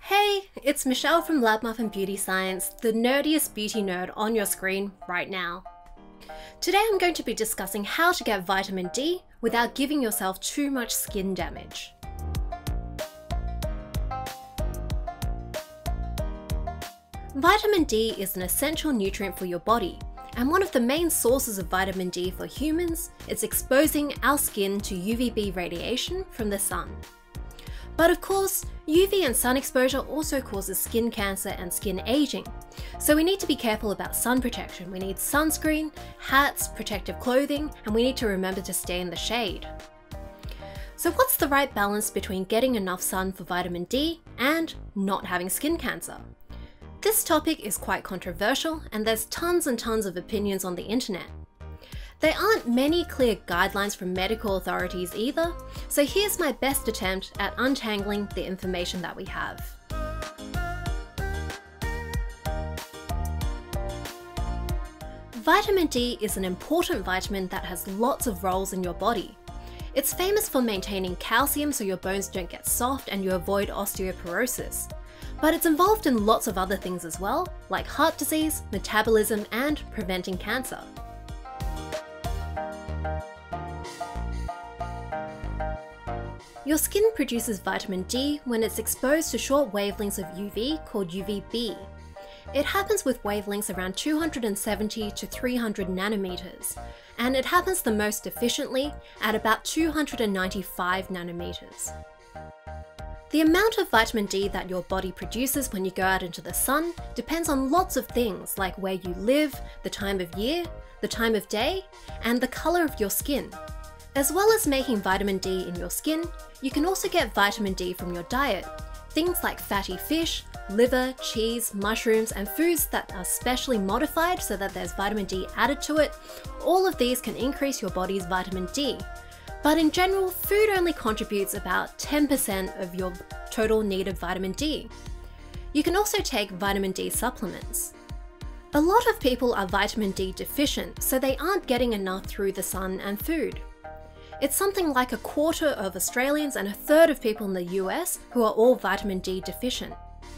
Hey, it's Michelle from Muffin Beauty Science, the nerdiest beauty nerd on your screen right now. Today I'm going to be discussing how to get vitamin D without giving yourself too much skin damage. Vitamin D is an essential nutrient for your body, and one of the main sources of vitamin D for humans is exposing our skin to UVB radiation from the sun. But of course, UV and sun exposure also causes skin cancer and skin aging, so we need to be careful about sun protection. We need sunscreen, hats, protective clothing, and we need to remember to stay in the shade. So what's the right balance between getting enough sun for vitamin D and not having skin cancer? This topic is quite controversial, and there's tons and tons of opinions on the internet. There aren't many clear guidelines from medical authorities either, so here's my best attempt at untangling the information that we have. Vitamin D is an important vitamin that has lots of roles in your body. It's famous for maintaining calcium so your bones don't get soft and you avoid osteoporosis. But it's involved in lots of other things as well, like heart disease, metabolism, and preventing cancer. Your skin produces vitamin D when it's exposed to short wavelengths of UV called UVB. It happens with wavelengths around 270 to 300 nanometers, and it happens the most efficiently at about 295 nanometers. The amount of vitamin D that your body produces when you go out into the sun depends on lots of things like where you live, the time of year, the time of day, and the color of your skin. As well as making vitamin D in your skin, you can also get vitamin D from your diet. Things like fatty fish, liver, cheese, mushrooms, and foods that are specially modified so that there's vitamin D added to it. All of these can increase your body's vitamin D. But in general, food only contributes about 10% of your total need of vitamin D. You can also take vitamin D supplements. A lot of people are vitamin D deficient, so they aren't getting enough through the sun and food. It's something like a quarter of Australians and a third of people in the US who are all vitamin D deficient.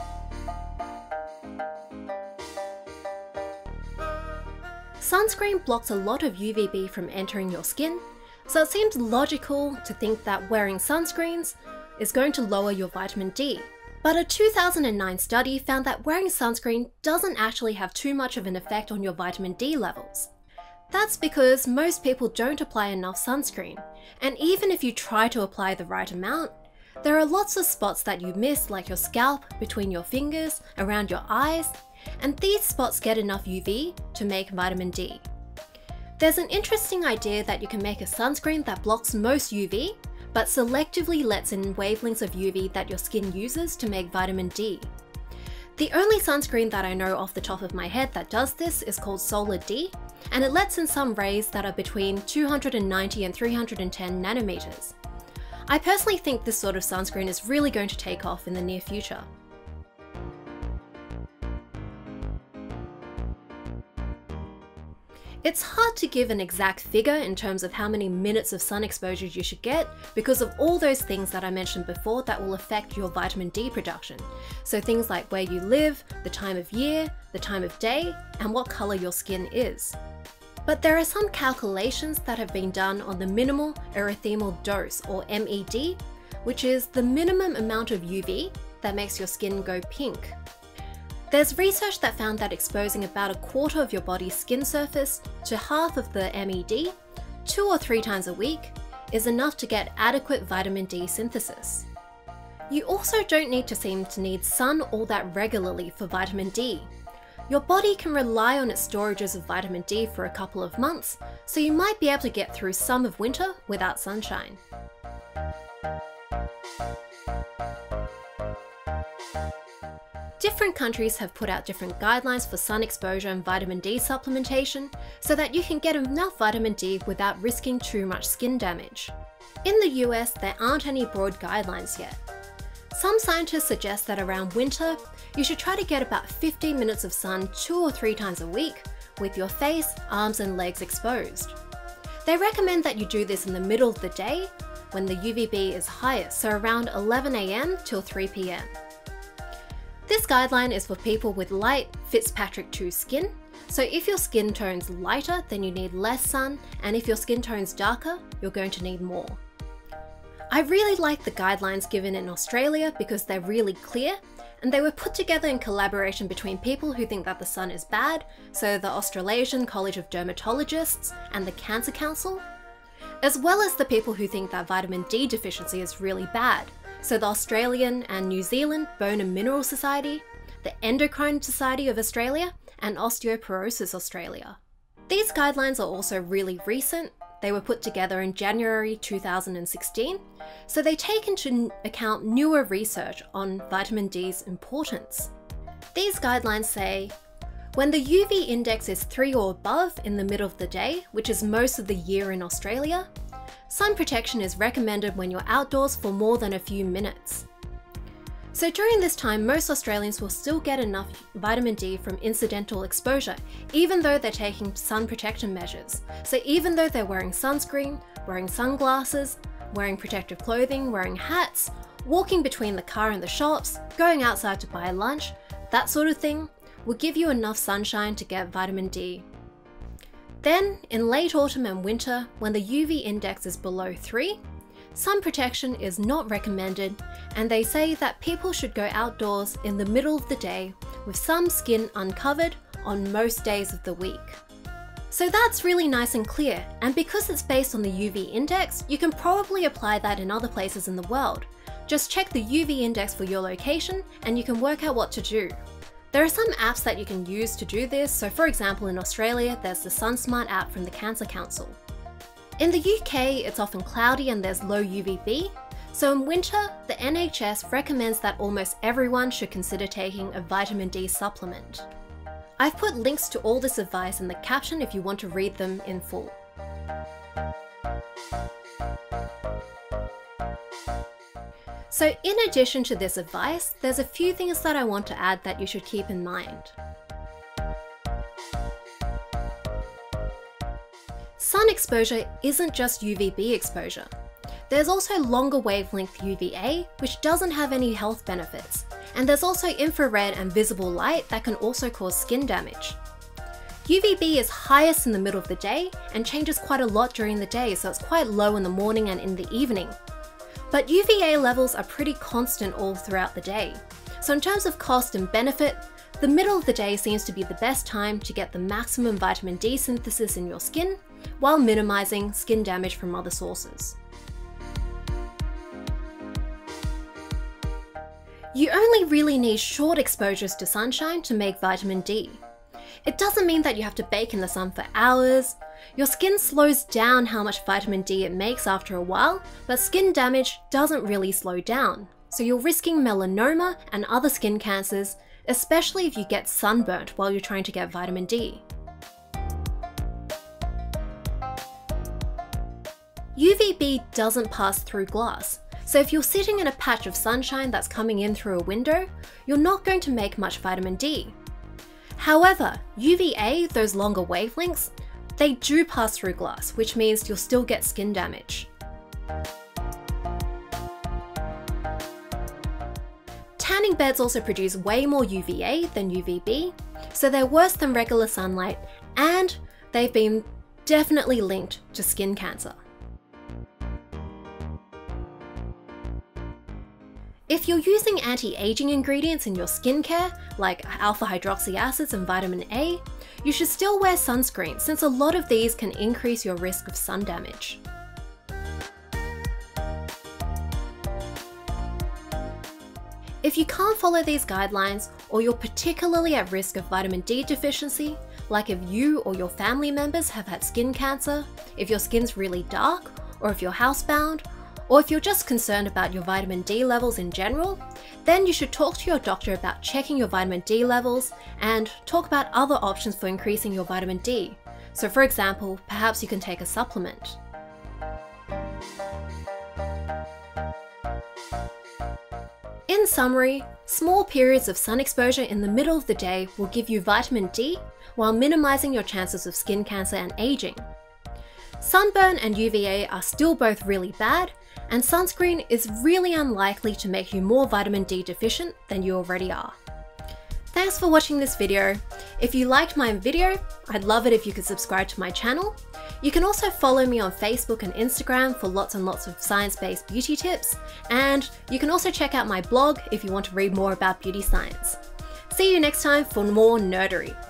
Sunscreen blocks a lot of UVB from entering your skin, so it seems logical to think that wearing sunscreens is going to lower your vitamin D. But a 2009 study found that wearing sunscreen doesn't actually have too much of an effect on your vitamin D levels. That's because most people don't apply enough sunscreen, and even if you try to apply the right amount, there are lots of spots that you miss, like your scalp, between your fingers, around your eyes, and these spots get enough UV to make vitamin D. There's an interesting idea that you can make a sunscreen that blocks most UV, but selectively lets in wavelengths of UV that your skin uses to make vitamin D. The only sunscreen that I know off the top of my head that does this is called Solar D, and it lets in some rays that are between 290 and 310 nanometers. I personally think this sort of sunscreen is really going to take off in the near future. It's hard to give an exact figure in terms of how many minutes of sun exposure you should get because of all those things that I mentioned before that will affect your vitamin D production. So things like where you live, the time of year, the time of day, and what color your skin is. But there are some calculations that have been done on the minimal erythemal dose, or MED, which is the minimum amount of UV that makes your skin go pink. There's research that found that exposing about a quarter of your body's skin surface to half of the MED, 2 or 3 times a week, is enough to get adequate vitamin D synthesis. You also don't need to seem to need sun all that regularly for vitamin D. Your body can rely on its storages of vitamin D for a couple of months, so you might be able to get through some of winter without sunshine. Different countries have put out different guidelines for sun exposure and vitamin D supplementation so that you can get enough vitamin D without risking too much skin damage. In the US, there aren't any broad guidelines yet. Some scientists suggest that around winter, you should try to get about 15 minutes of sun 2 or 3 times a week with your face, arms, and legs exposed. They recommend that you do this in the middle of the day when the UVB is highest, so around 11 AM till 3 PM. This guideline is for people with light Fitzpatrick 2 skin, so if your skin tone's lighter, then you need less sun, and if your skin tone's darker, you're going to need more. I really like the guidelines given in Australia because they're really clear, and they were put together in collaboration between people who think that the sun is bad, so the Australasian College of Dermatologists and the Cancer Council, as well as the people who think that vitamin D deficiency is really bad, so the Australian and New Zealand Bone and Mineral Society, the Endocrine Society of Australia, and Osteoporosis Australia. These guidelines are also really recent. They were put together in January 2016, so they take into account newer research on vitamin D's importance. These guidelines say, when the UV index is 3 or above in the middle of the day, which is most of the year in Australia, sun protection is recommended when you're outdoors for more than a few minutes. So during this time, most Australians will still get enough vitamin D from incidental exposure, even though they're taking sun protection measures. So even though they're wearing sunscreen, wearing sunglasses, wearing protective clothing, wearing hats, walking between the car and the shops, going outside to buy lunch, that sort of thing will give you enough sunshine to get vitamin D. Then, in late autumn and winter, when the UV index is below 3, sun protection is not recommended, and they say that people should go outdoors in the middle of the day with some skin uncovered on most days of the week. So that's really nice and clear, and because it's based on the UV index, you can probably apply that in other places in the world. Just check the UV index for your location and you can work out what to do. There are some apps that you can use to do this, so for example in Australia there's the SunSmart app from the Cancer Council. In the UK, it's often cloudy and there's low UVB, so in winter, the NHS recommends that almost everyone should consider taking a vitamin D supplement. I've put links to all this advice in the caption if you want to read them in full. So in addition to this advice, there's a few things that I want to add that you should keep in mind. Sun exposure isn't just UVB exposure. There's also longer wavelength UVA, which doesn't have any health benefits. And there's also infrared and visible light that can also cause skin damage. UVB is highest in the middle of the day and changes quite a lot during the day, so it's quite low in the morning and in the evening. But UVA levels are pretty constant all throughout the day. So in terms of cost and benefit, the middle of the day seems to be the best time to get the maximum vitamin D synthesis in your skin, while minimizing skin damage from other sources. You only really need short exposures to sunshine to make vitamin D. It doesn't mean that you have to bake in the sun for hours. Your skin slows down how much vitamin D it makes after a while, but skin damage doesn't really slow down. So you're risking melanoma and other skin cancers, especially if you get sunburnt while you're trying to get vitamin D. UVB doesn't pass through glass, so if you're sitting in a patch of sunshine that's coming in through a window, you're not going to make much vitamin D. However, UVA, those longer wavelengths, they do pass through glass, which means you'll still get skin damage. Tanning beds also produce way more UVA than UVB, so they're worse than regular sunlight, and they've been definitely linked to skin cancer. If you're using anti-aging ingredients in your skincare, like alpha hydroxy acids and vitamin A, you should still wear sunscreen since a lot of these can increase your risk of sun damage. If you can't follow these guidelines, or you're particularly at risk of vitamin D deficiency, like if you or your family members have had skin cancer, if your skin's really dark, or if you're housebound, or if you're just concerned about your vitamin D levels in general, then you should talk to your doctor about checking your vitamin D levels and talk about other options for increasing your vitamin D. So for example, perhaps you can take a supplement. In summary, small periods of sun exposure in the middle of the day will give you vitamin D while minimizing your chances of skin cancer and aging. Sunburn and UVA are still both really bad, and sunscreen is really unlikely to make you more vitamin D deficient than you already are. Thanks for watching this video. If you liked my video, I'd love it if you could subscribe to my channel. You can also follow me on Facebook and Instagram for lots and lots of science-based beauty tips, and you can also check out my blog if you want to read more about beauty science. See you next time for more nerdery.